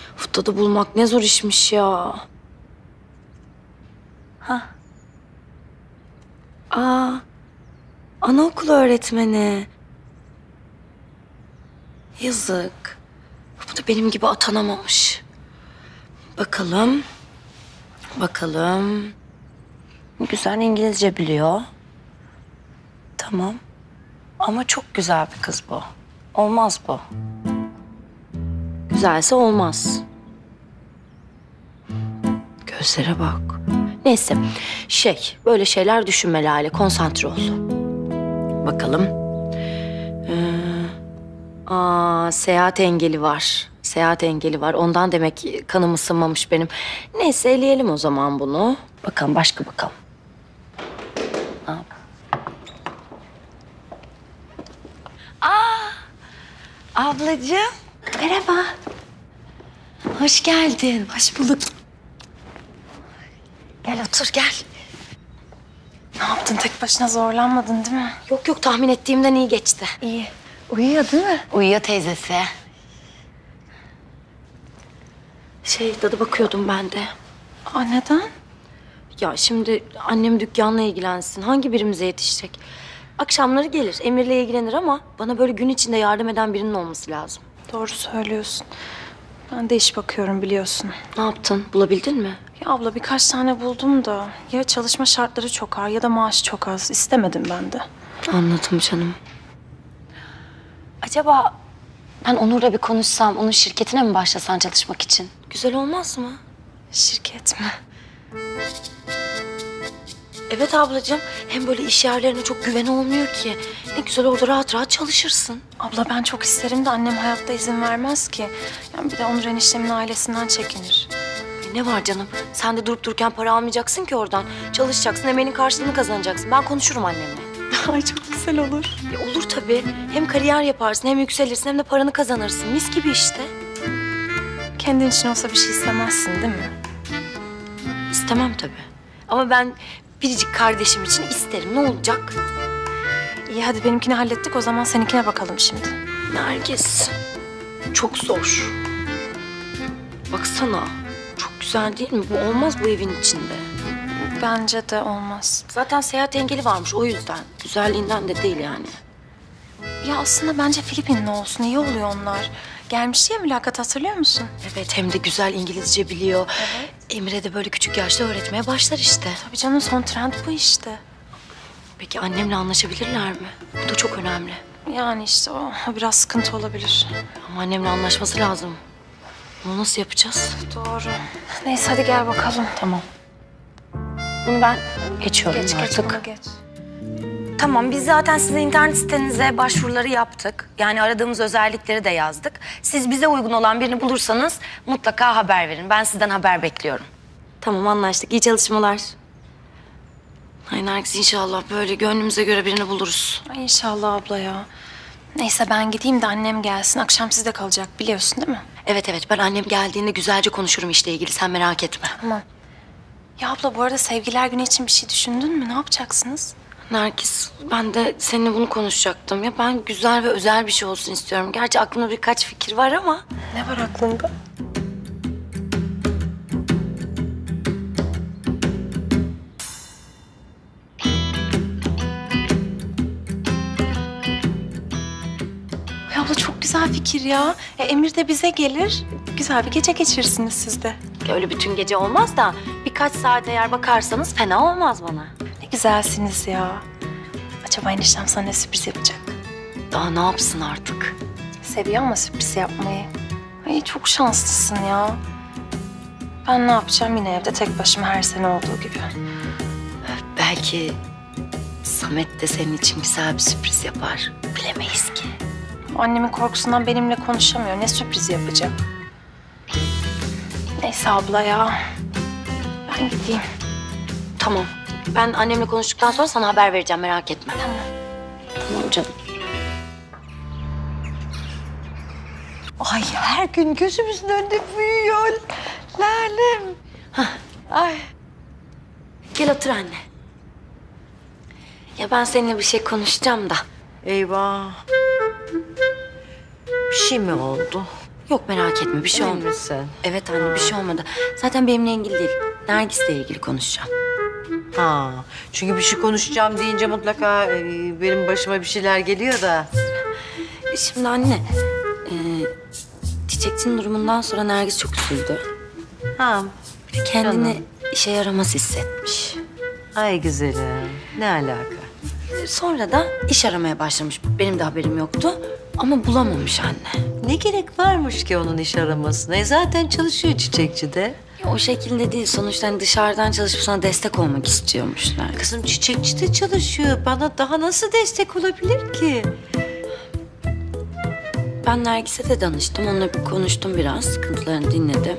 Dadı bulmak ne zor işmiş ya. Ha. Aa, anaokulu öğretmeni. Yazık. Bu da benim gibi atanamamış. Bakalım. Bakalım. Güzel İngilizce biliyor. Tamam. Ama çok güzel bir kız bu. Olmaz bu. Güzelse olmaz. Gözlere bak. Neyse, böyle şeyler düşünme Lale, konsantre ol. Bakalım. Seyahat engeli var. Seyahat engeli var. Ondan demek ki kanım ısınmamış benim. Neyse, eleyelim o zaman bunu. Bakalım, başka bakalım. Ne yap- Ablacığım, merhaba. Hoş geldin. Hoş bulduk. Gel otur, gel. Ne yaptın? Tek başına zorlanmadın değil mi? Yok yok, tahmin ettiğimden iyi geçti. İyi. Uyuyor değil mi? Uyuyor teyzesi. Dadı bakıyordum ben de. Aa, neden? Ya şimdi annem dükkanla ilgilensin. Hangi birimize yetişecek? Akşamları gelir, Emir'le ilgilenir ama bana böyle gün içinde yardım eden birinin olması lazım. Doğru söylüyorsun. Ben de iş bakıyorum biliyorsun. Ne yaptın? Bulabildin mi? Ya abla birkaç tane buldum da ya çalışma şartları çok ağır ya da maaş çok az. İstemedim ben de. Anladım canım. Acaba ben Onur'la bir konuşsam, onun şirketine mi başlasan çalışmak için? Güzel olmaz mı? Şirket mi? Evet ablacığım. Hem böyle iş yerlerine çok güven olmuyor ki. Ne güzel orada rahat rahat çalışırsın. Abla ben çok isterim de annem hayatta izin vermez ki. Yani bir de Onur eniştemin ailesinden çekinir. Ne var canım? Sen de durup dururken para almayacaksın ki oradan. Çalışacaksın, emeğinin karşılığını kazanacaksın. Ben konuşurum annemle. Ay çok güzel olur. Olur tabii. Hem kariyer yaparsın, hem yükselirsin, hem de paranı kazanırsın. Mis gibi işte. Kendin için olsa bir şey istemezsin değil mi? İstemem tabii. Ama ben biricik kardeşim için isterim. Ne olacak? İyi hadi benimkini hallettik o zaman seninkine bakalım şimdi. Nergis, çok zor. Baksana, çok güzel değil mi? Bu olmaz bu evin içinde. Bence de olmaz. Zaten seyahat engeli varmış o yüzden. Güzelliğinden de değil yani. Ya aslında bence Filipinli olsun. İyi oluyor onlar. Gelmişti ya mülakat hatırlıyor musun? Evet, hem de güzel İngilizce biliyor. Evet. Emre de böyle küçük yaşta öğretmeye başlar işte. Tabii canım son trend bu işte. Peki annemle anlaşabilirler mi? Bu da çok önemli. Yani işte o biraz sıkıntı olabilir. Ama annemle anlaşması lazım. Bunu nasıl yapacağız? Doğru. Neyse hadi gel bakalım. Tamam. Bunu ben geçiyorum Geç artık. bunu geç. Tamam, biz zaten sizin internet sitenize başvuruları yaptık. Yani aradığımız özellikleri de yazdık. Siz bize uygun olan birini bulursanız mutlaka haber verin. Ben sizden haber bekliyorum. Tamam, anlaştık. İyi çalışmalar. Ay Nergis, inşallah böyle gönlümüze göre birini buluruz. Ay inşallah abla ya. Neyse ben gideyim de annem gelsin. Akşam sizde kalacak biliyorsun değil mi? Evet evet, ben annem geldiğinde güzelce konuşurum işle ilgili. Sen merak etme. Tamam. Ya abla bu arada sevgiler günü için bir şey düşündün mü? Ne yapacaksınız? Nergis, ben de seninle bunu konuşacaktım. Ya ben güzel ve özel bir şey olsun istiyorum. Gerçi aklımda birkaç fikir var ama... Ne var aklında? Ay abla çok güzel fikir ya. Emir de bize gelir. Güzel bir gece geçirirsiniz siz de. Öyle bütün gece olmaz da birkaç saat eğer bakarsanız fena olmaz bana. Ne güzelsiniz ya. Acaba eniştem sana ne sürpriz yapacak? Daha ne yapsın artık? Seviyor ama sürpriz yapmayı. Ay çok şanslısın ya. Ben ne yapacağım yine evde tek başıma her sene olduğu gibi. Belki Samet de senin için güzel bir sürpriz yapar. Bilemeyiz ki. Annemin korkusundan benimle konuşamıyor. Ne sürpriz yapacak? Neyse abla ya. Ben gideyim. Tamam. Ben annemle konuştuktan sonra sana haber vereceğim, merak etme. Tamam. Tamam canım. Ay her gün gözümüzün önünde büyüyor. Lalem. Ay. Gel otur anne. Ya ben seninle bir şey konuşacağım da. Eyvah. Bir şey mi oldu? Yok merak etme bir şey Emin olmadı. misin? Evet anne bir şey olmadı. Zaten benimle ilgili değil. Nergis'le ilgili konuşacağım. Ha, çünkü bir şey konuşacağım deyince mutlaka benim başıma bir şeyler geliyor da. Şimdi anne, Çiçekçinin durumundan sonra Nergis çok üzüldü. Ha, Kendini Canım. işe yaramaz hissetmiş. ay güzelim. Ne alaka? Sonra da iş aramaya başlamış. Benim de haberim yoktu. Ama bulamamış anne. Ne gerek varmış ki onun iş aramasına? Zaten çalışıyor çiçekçide. Ya o şekilde değil. Sonuçta hani dışarıdan çalışıp sana destek olmak istiyormuş Nergis. Kızım çiçekçide çalışıyor. Bana daha nasıl destek olabilir ki? Ben Nergis'e de danıştım. Onunla bir konuştum biraz. Sıkıntılarını dinledim.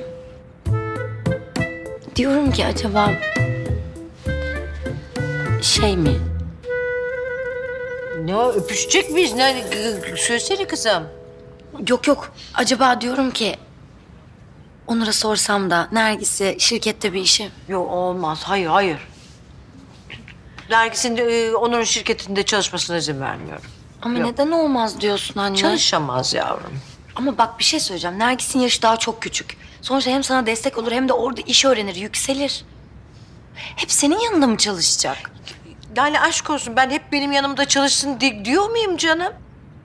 Diyorum ki acaba şey mi? Ne o, öpüşecek miyiz? Ne, söylesene kızım. Yok yok. Acaba diyorum ki Onur'a sorsam da Nergis'e şirkette bir işi. Yok olmaz. Hayır, hayır. Nergis'in Onur'un şirketinde çalışmasına izin vermiyorum. Ama Yok. neden olmaz diyorsun anne? Çalışamaz yavrum. Ama bak bir şey söyleyeceğim. Nergis'in yaşı daha çok küçük. Sonuçta hem sana destek olur hem de orada iş öğrenir, yükselir. Hep senin yanında mı çalışacak? Lale aşk olsun ben hep benim yanımda çalışsın diyor muyum canım?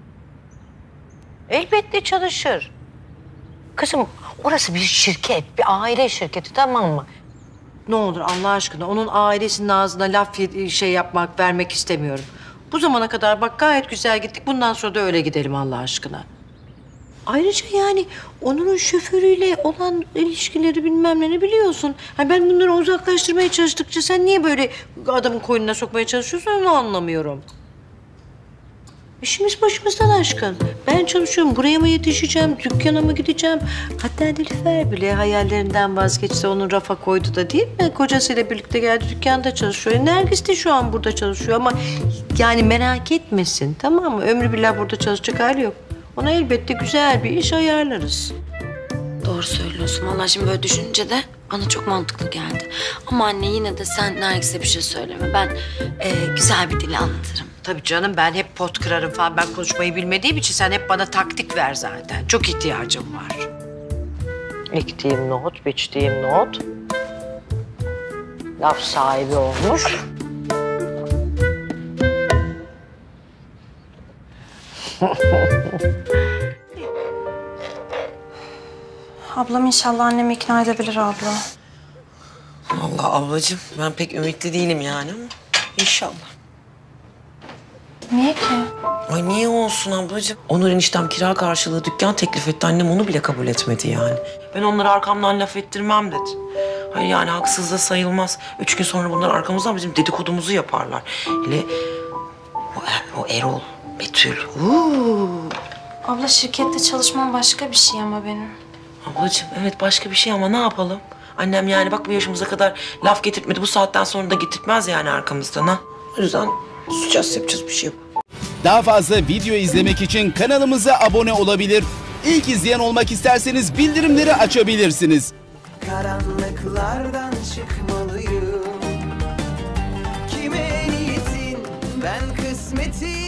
Elbette çalışır. Kızım orası bir şirket, bir aile şirketi tamam mı? Ne olur Allah aşkına onun ailesinin ağzına laf şey yapmak, vermek istemiyorum. Bu zamana kadar bak gayet güzel gittik. Bundan sonra da öyle gidelim Allah aşkına. Ayrıca yani Onur'un şoförüyle olan ilişkileri bilmem ne biliyorsun. Ha ben bunları uzaklaştırmaya çalıştıkça sen niye böyle adamın koynuna sokmaya çalışıyorsun onu anlamıyorum. İşimiz başımızdan aşkın. Ben çalışıyorum. Buraya mı yetişeceğim, dükkana mı gideceğim? Hatta Nilüfer bile hayallerinden vazgeçti. Onu rafa koydu da değil mi? Kocasıyla birlikte geldi dükkanda çalışıyor. Nergis de şu an burada çalışıyor ama yani merak etmesin tamam mı? Ömrü billah burada çalışacak hali yok. Ona elbette güzel bir iş ayarlarız. Doğru söylüyorsun. Vallahi şimdi böyle düşününce de bana çok mantıklı geldi. Ama anne yine de sen Nergis'e bir şey söyleme. Ben güzel bir dille anlatırım. Tabii canım ben hep pot kırarım falan. Ben konuşmayı bilmediğim için sen hep bana taktik ver zaten. Çok ihtiyacım var. Ektiğim nohut, biçtiğim nohut. Laf sahibi olmuş. Ablam inşallah annemi ikna edebilir abla. Vallahi ablacığım ben pek ümitli değilim yani ama inşallah. Niye ki? Ay niye olsun ablacığım? Onur eniştem kira karşılığı dükkan teklif etti. Annem onu bile kabul etmedi yani. Ben onları arkamdan laf ettirmem dedi. Hayır yani haksız da sayılmaz. 3 gün sonra bunlar arkamızdan bizim dedikodumuzu yaparlar. Hele o Erol, Betül. Abla şirkette çalışmam başka bir şey ama benim. Ablacığım evet başka bir şey ama ne yapalım? Annem yani bak bu yaşımıza kadar laf getirtmedi. Bu saatten sonra da getirtmez yani arkamızdan ha. O yüzden susacağız yapacağız bir şey yok. Daha fazla video izlemek için kanalımıza abone olabilir. İlk izleyen olmak isterseniz bildirimleri açabilirsiniz. Karanlıklardan çıkmalıyım. Kime niyetin ben kısmetim